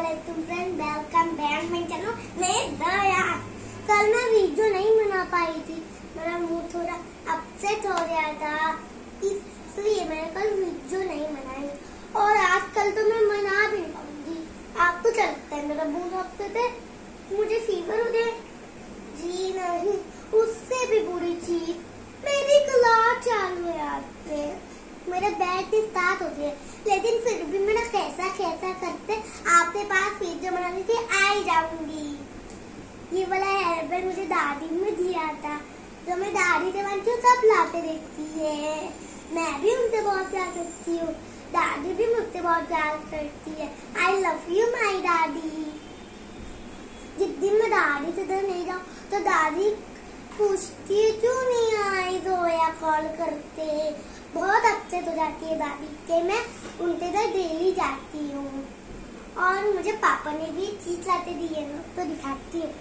अस्सलामुअलैकुम friend, welcome back my channel. मैं कल मैं वीडियो नहीं बना पाई थी, मेरा मुंह थोड़ा अपसेट हो गया था, इसलिए मैंने कल वीडियो नहीं बनाई। और आजकल तो मैं बना भी नहीं पाऊंगी। आपको क्या लगता है मेरा मुंह अपसेट है? मुझे फीवर हो गया? जी नहीं, उससे भी बुरी चीज मेरी क्लास चालू है। आज से मेरा बैच स्टार्ट हो गया, लेकिन फिर भी मैं कैसा करते आपके पास वीडियो बनाने के आई जाऊंगी। ये वाला हेयर बैंड मुझे दादी ने दिया था, जो मैं दादी से बनती हूँ सब लाते रहती है। मैं भी उनसे बहुत प्यार करती हूँ, दादी भी मुझसे बहुत प्यार करती है। आई लव यू माई दादी। जिस दिन मैं दादी से इधर नहीं जाऊँ तो दादी पूछती है क्यों नहीं आई, रोया कॉल करते। बहुत अच्छे हो जाती है दादी के, मैं उनके इधर डेली जाती हूँ। और मुझे पापा ने भी चीज लाते दी है ना, तो दिखाती हूँ।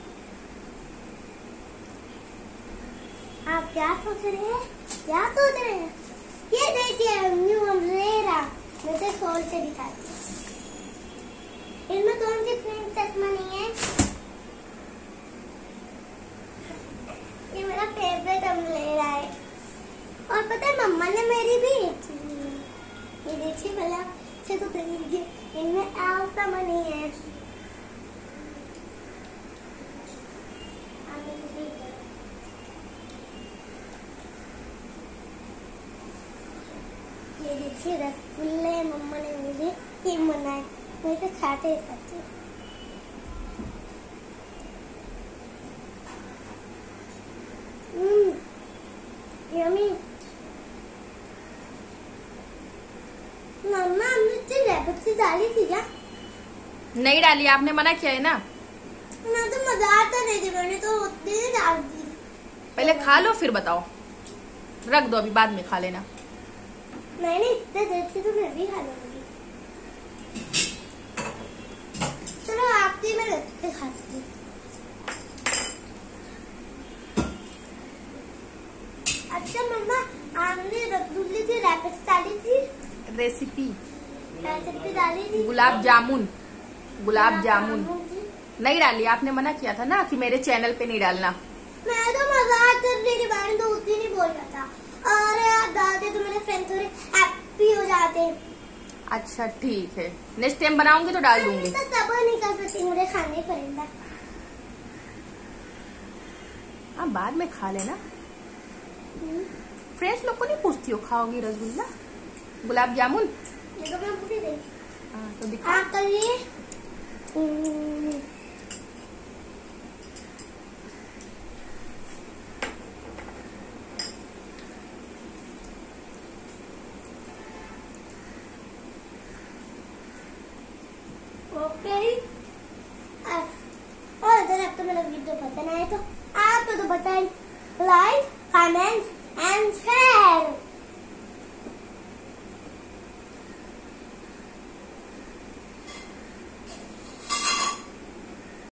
आप क्या सोच रहे हैं? क्या सोच रहे हैं? ये देखिए न्यू अम्ब्रेला, मैं तो खोल के दिखाती हूँ। इनमें कौन सी प्रिंट चश्मा नहीं है? ये मेरा फेवरेट अम्ब्रेला है। और पता है मम्मा ने मेरी भी ये देखिए भला से तो देखिए, इनमें ऐसा मनी है। ये देखिए रसगुल्ले मम्मा ने मुझे ये बनाए, मैं तो खाते खाते। यम्मी। मम्मा हमने रैपसी डाली थी क्या? नहीं डाली, आपने मना किया है ना। मैं तो मजाक कर रही थी, मैंने तो उतनी ही डाल दी। पहले खा लो फिर बताओ, रख दो, अभी बाद में खा लेना। मैंने इतने देर से तो मैं भी खा लूंगी। चलो आपकी मैं रख के खाती हूँ। अच्छा मम्मा, आपने रसगुल्ले की रैपसी डाली थी? रेसिपी डाली थी? गुलाब जामुन नहीं डाली, आपने मना किया था ना कि मेरे चैनल पे नहीं डालना। मैं तो मजाक कर रही थी, मैंने तो उतनी नहीं बोल रहा था। अरे आप डालते तो मेरे फ्रेंड थोड़े हैप्पी हो जाते। अच्छा ठीक है, नेक्स्ट टाइम बनाऊंगी तो डाल दूंगी। तो सबर नहीं कर सकती, मुझे खाने पड़ेगा। हाँ बाद में खा लेना। फ्रेंड्स लोग को नहीं पूछती हो खाओगी रसगुल्ला गुलाब जामुन? तो मैं पूछ रही। हाँ तो दिखा। आप करिए। ओके। और अगर आपको मेरा वीडियो पसंद आए तो आप तो बताएं, लाइक, कमेंट एंड शेयर।